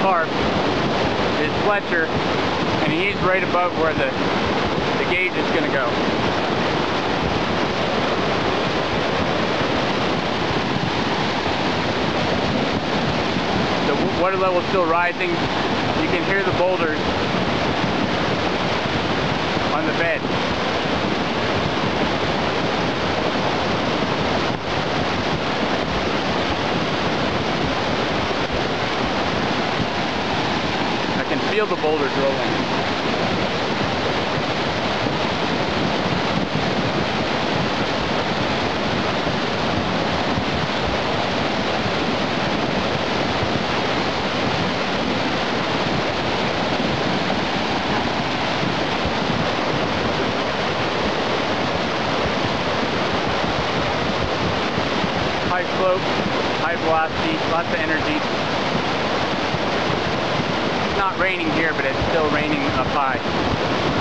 tarp is Fletcher, and he's right above where the gauge is going to go. The water level is still rising. You can hear the boulders on the bed. I can feel the boulders rolling. High slope, high velocity, lots of energy. It's not raining here, but it's still raining up high.